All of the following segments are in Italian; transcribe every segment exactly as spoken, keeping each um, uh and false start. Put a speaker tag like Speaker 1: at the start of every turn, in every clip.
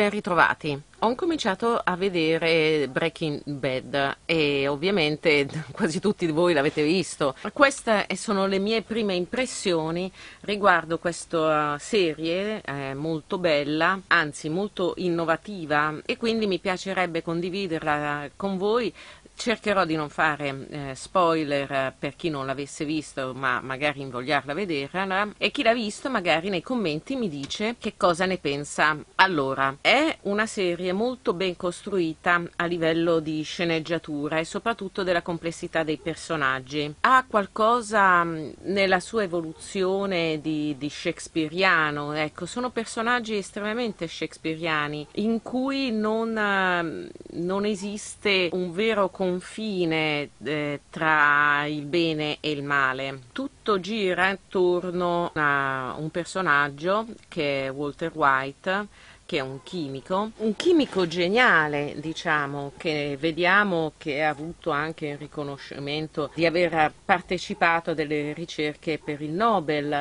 Speaker 1: Ben ritrovati. Ho incominciato a vedere Breaking Bad e ovviamente quasi tutti voi l'avete visto. Queste sono le mie prime impressioni riguardo questa serie eh, molto bella, anzi molto innovativa, e quindi mi piacerebbe condividerla con voi. Cercherò di non fare eh, spoiler per chi non l'avesse visto, ma magari invogliarla a vederla, e chi l'ha visto magari nei commenti mi dice che cosa ne pensa. Allora, è una serie molto ben costruita a livello di sceneggiatura e soprattutto della complessità dei personaggi. Ha qualcosa mh, nella sua evoluzione di, di shakespeariano, ecco, sono personaggi estremamente shakespeariani in cui non, eh, non esiste un vero confine eh, tra il bene e il male. Tutto gira intorno a un personaggio che è Walter White, che è un chimico, un chimico geniale, diciamo, che vediamo che ha avuto anche il riconoscimento di aver partecipato a delle ricerche per il Nobel,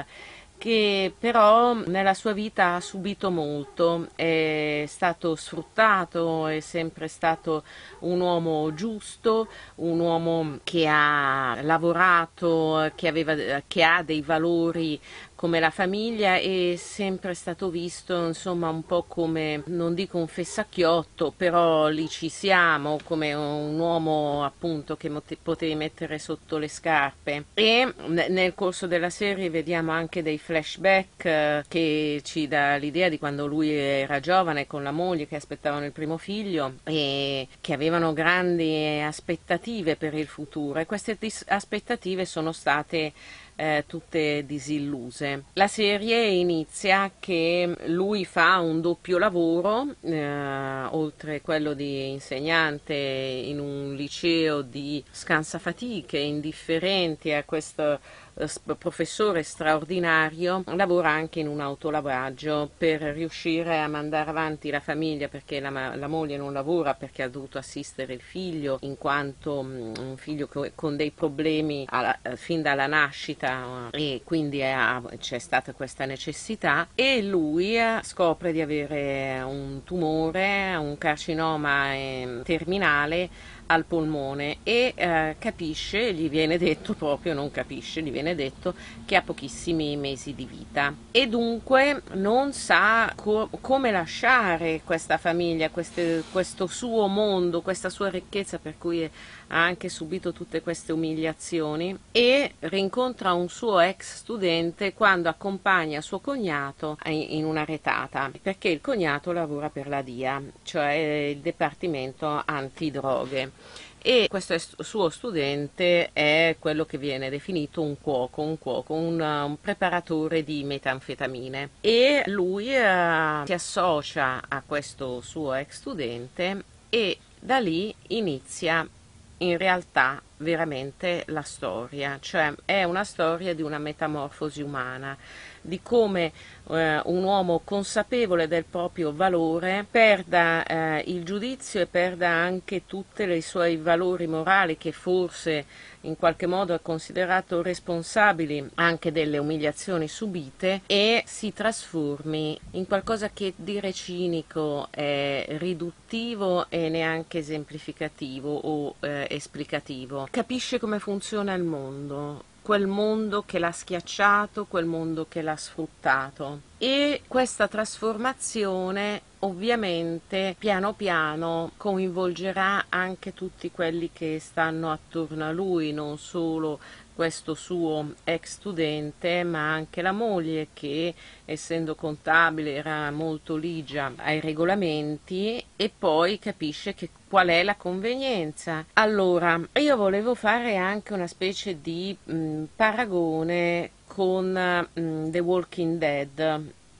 Speaker 1: che però nella sua vita ha subito molto, è stato sfruttato, è sempre stato un uomo giusto, un uomo che ha lavorato, che, aveva, che ha dei valori come la famiglia, è sempre stato visto insomma un po' come, non dico un fessacchiotto, però lì ci siamo, come un uomo appunto che potevi mettere sotto le scarpe. E nel corso della serie vediamo anche dei flashback eh, che ci dà l'idea di quando lui era giovane con la moglie, che aspettavano il primo figlio e che avevano grandi aspettative per il futuro, e queste aspettative sono state Eh, tutte disilluse. La serie inizia che lui fa un doppio lavoro, eh, oltre quello di insegnante in un liceo di scansafatiche, indifferenti a questo eh, professore straordinario, lavora anche in un autolavaggio per riuscire a mandare avanti la famiglia, perché la, la moglie non lavora perché ha dovuto assistere il figlio, in quanto mh, un figlio co- con dei problemi alla, fin dalla nascita, e quindi è, c'è stata questa necessità, e lui eh, scopre di avere un tumore, un carcinoma eh, terminale al polmone, e eh, capisce, gli viene detto proprio, non capisce, gli viene detto che ha pochissimi mesi di vita, e dunque non sa co- come lasciare questa famiglia, queste, questo suo mondo, questa sua ricchezza, per cui ha anche subito tutte queste umiliazioni, e rincontra un suo ex studente quando accompagna suo cognato in una retata, perché il cognato lavora per la D I A, cioè il Dipartimento Antidroghe, e questo suo studente è quello che viene definito un cuoco, un cuoco, un, un preparatore di metanfetamine, e lui eh, si associa a questo suo ex studente, e da lì inizia in realtà veramente la storia, cioè è una storia di una metamorfosi umana, di come eh, un uomo consapevole del proprio valore perda eh, il giudizio e perda anche tutti i suoi valori morali, che forse in qualche modo ha considerato responsabili anche delle umiliazioni subite, e si trasformi in qualcosa che dire cinico è riduttivo e neanche esemplificativo o eh, esplicativo. Capisce come funziona il mondo, quel mondo che l'ha schiacciato, quel mondo che l'ha sfruttato, e questa trasformazione ovviamente piano piano coinvolgerà anche tutti quelli che stanno attorno a lui, non solo questo suo ex studente, ma anche la moglie, che essendo contabile era molto ligia ai regolamenti, e poi capisce che qual è la convenienza. Allora, io volevo fare anche una specie di mh, paragone con mh, The Walking Dead,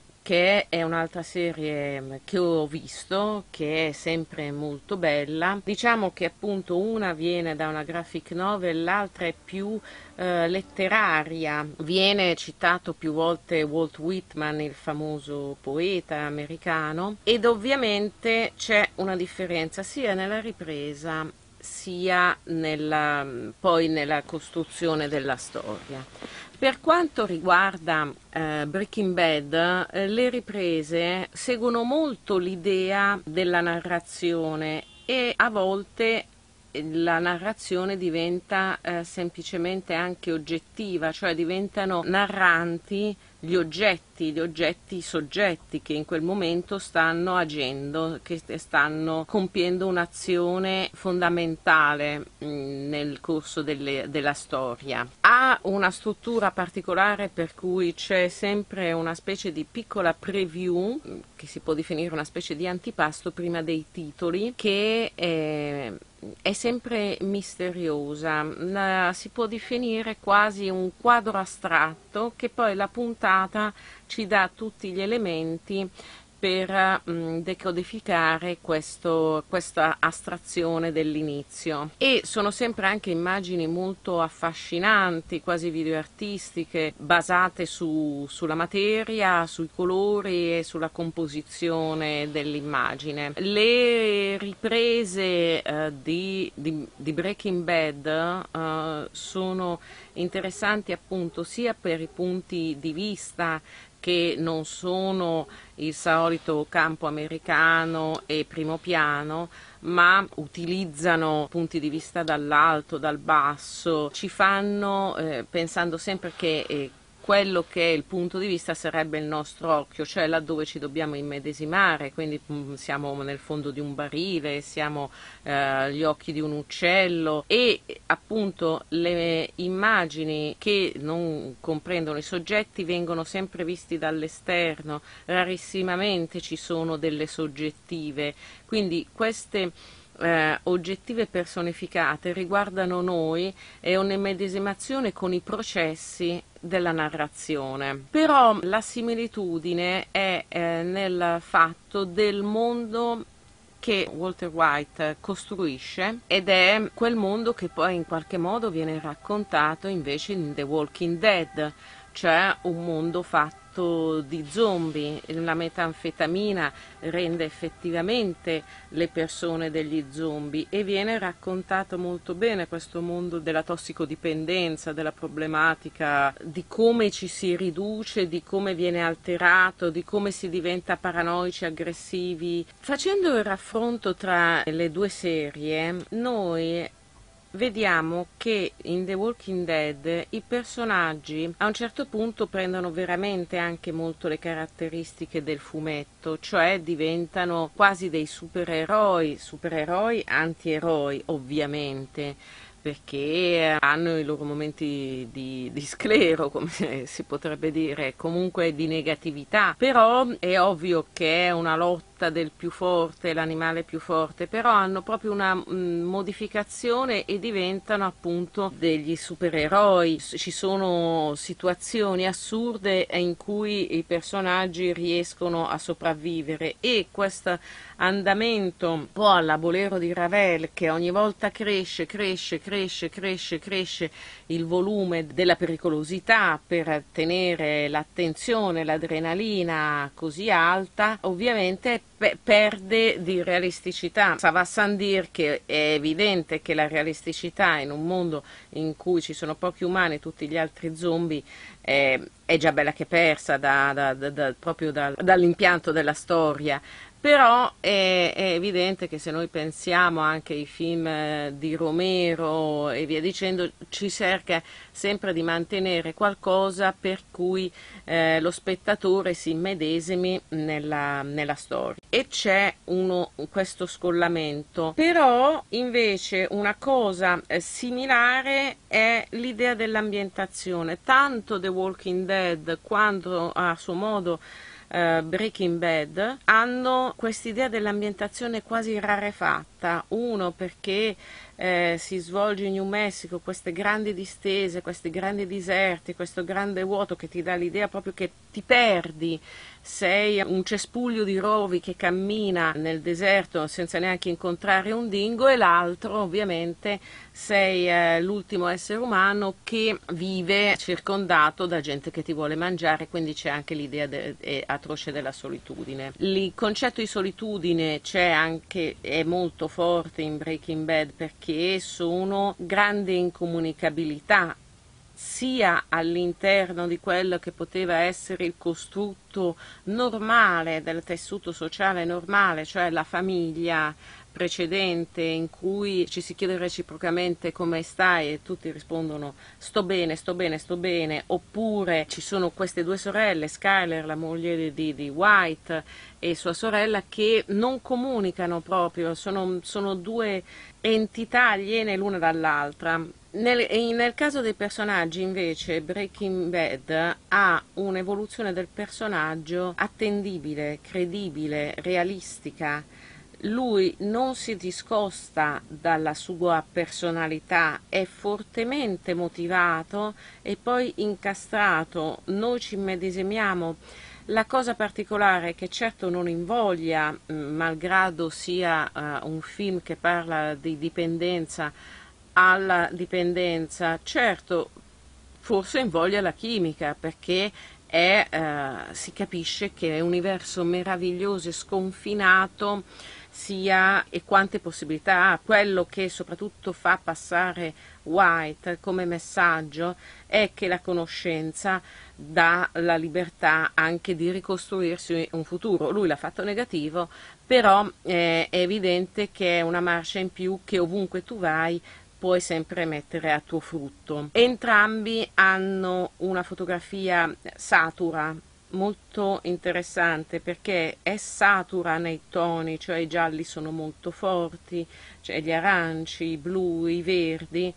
Speaker 1: che è un'altra serie che ho visto, che è sempre molto bella. Diciamo che appunto una viene da una graphic novel, l'altra è più eh, letteraria. Viene citato più volte Walt Whitman, il famoso poeta americano, ed ovviamente c'è una differenza sia nella ripresa sia nella, poi nella costruzione della storia. Per quanto riguarda eh, Breaking Bad, eh, le riprese seguono molto l'idea della narrazione e a volte la narrazione diventa eh, semplicemente anche oggettiva, cioè diventano narranti gli oggetti, gli oggetti soggetti che in quel momento stanno agendo, che stanno compiendo un'azione fondamentale mh, nel corso delle, della storia. Ha una struttura particolare per cui c'è sempre una specie di piccola preview, che si può definire una specie di antipasto prima dei titoli, che è è sempre misteriosa, la, si può definire quasi un quadro astratto che poi la puntata ci dà tutti gli elementi per mh, decodificare questo, questa astrazione dell'inizio. E sono sempre anche immagini molto affascinanti, quasi videoartistiche, basate su, sulla materia, sui colori e sulla composizione dell'immagine. Le riprese eh, di, di, di Breaking Bad eh, sono interessanti appunto sia per i punti di vista che non sono il solito campo americano e primo piano, ma utilizzano punti di vista dall'alto, dal basso, ci fanno, eh, pensando sempre che eh, quello che è il punto di vista sarebbe il nostro occhio, cioè laddove ci dobbiamo immedesimare, quindi mh, siamo nel fondo di un barile, siamo eh, agli occhi di un uccello e appunto le immagini che non comprendono i soggetti vengono sempre visti dall'esterno, rarissimamente ci sono delle soggettive, quindi queste Eh, oggettive personificate riguardano noi e un'immedesimazione con i processi della narrazione. Però la similitudine è eh, nel fatto del mondo che Walter White costruisce ed è quel mondo che poi in qualche modo viene raccontato invece in The Walking Dead, cioè un mondo fatto di zombie. La metanfetamina rende effettivamente le persone degli zombie e viene raccontato molto bene questo mondo della tossicodipendenza, della problematica di come ci si riduce, di come viene alterato, di come si diventa paranoici, aggressivi. Facendo il raffronto tra le due serie, noi vediamo che in The Walking Dead i personaggi a un certo punto prendono veramente anche molto le caratteristiche del fumetto, cioè diventano quasi dei supereroi, supereroi antieroi ovviamente, perché hanno i loro momenti di, di sclero, come si potrebbe dire, comunque di negatività, però è ovvio che è una lotta del più forte, l'animale più forte, però hanno proprio una mh, modificazione e diventano appunto degli supereroi. Ci sono situazioni assurde in cui i personaggi riescono a sopravvivere e questo andamento un po' alla Bolero di Ravel, che ogni volta cresce, cresce, cresce, cresce, cresce il volume della pericolosità per tenere l'attenzione, l'adrenalina così alta, ovviamente pe- perde di realisticità. Ça va sans dire che è evidente che la realisticità in un mondo in cui ci sono pochi umani e tutti gli altri zombie è, è già bella che persa da, da, da, da, proprio da, dall'impianto della storia. Però è, è evidente che se noi pensiamo anche ai film di Romero e via dicendo, ci cerca sempre di mantenere qualcosa per cui eh, lo spettatore si immedesimi nella, nella storia. E c'è uno, questo scollamento. Però invece una cosa eh, similare è l'idea dell'ambientazione. Tanto The Walking Dead quanto a suo modo Uh, Breaking Bad hanno quest'idea dell'ambientazione quasi rarefatta, uno perché eh, si svolge in New Mexico, queste grandi distese, questi grandi deserti, questo grande vuoto che ti dà l'idea proprio che ti perdi, sei un cespuglio di rovi che cammina nel deserto senza neanche incontrare un dingo, e l'altro ovviamente sei eh, l'ultimo essere umano che vive circondato da gente che ti vuole mangiare, quindi c'è anche l'idea de- de- atroce della solitudine. Il concetto di solitudine c'è anche, è molto forte in Breaking Bad, perché sono grande incomunicabilità sia all'interno di quello che poteva essere il costrutto normale del tessuto sociale normale, cioè la famiglia precedente, in cui ci si chiede reciprocamente come stai e tutti rispondono sto bene, sto bene, sto bene, oppure ci sono queste due sorelle, Skyler, la moglie di, di White, e sua sorella, che non comunicano proprio, sono, sono due entità aliene l'una dall'altra. Nel, nel caso dei personaggi invece Breaking Bad ha un'evoluzione del personaggio attendibile, credibile, realistica. Lui non si discosta dalla sua personalità, è fortemente motivato e poi incastrato. Noi ci immedesimiamo. La cosa particolare è che certo non invoglia, malgrado sia uh, un film che parla di dipendenza, alla dipendenza, certo forse invoglia la chimica, perché è, uh, si capisce che è un universo meraviglioso e sconfinato sia e quante possibilità ha. Quello che soprattutto fa passare White come messaggio è che la conoscenza dà la libertà anche di ricostruirsi un futuro. Lui l'ha fatto negativo, però eh, è evidente che è una marcia in più che ovunque tu vai puoi sempre mettere a tuo frutto. Entrambi hanno una fotografia satura, molto interessante, perché è satura nei toni, cioè i gialli sono molto forti, cioè gli aranci, i blu, i verdi,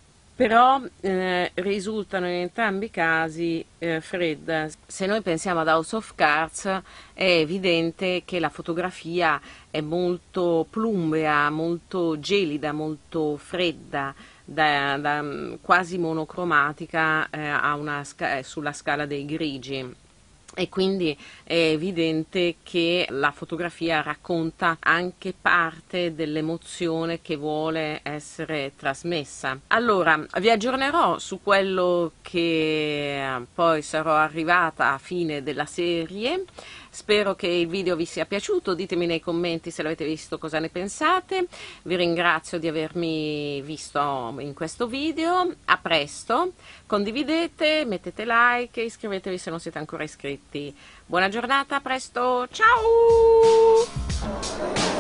Speaker 1: però eh, risultano in entrambi i casi eh, fredda. Se noi pensiamo ad House of Cards è evidente che la fotografia è molto plumbea, molto gelida, molto fredda, da, da, quasi monocromatica eh, a una sca- sulla scala dei grigi. E quindi è evidente che la fotografia racconta anche parte dell'emozione che vuole essere trasmessa. Allora, vi aggiornerò su quello che poi sarò arrivata a fine della serie. Spero che il video vi sia piaciuto, ditemi nei commenti se l'avete visto cosa ne pensate. Vi ringrazio di avermi visto in questo video, a presto, condividete, mettete like e iscrivetevi se non siete ancora iscritti. Buona giornata, a presto, ciao!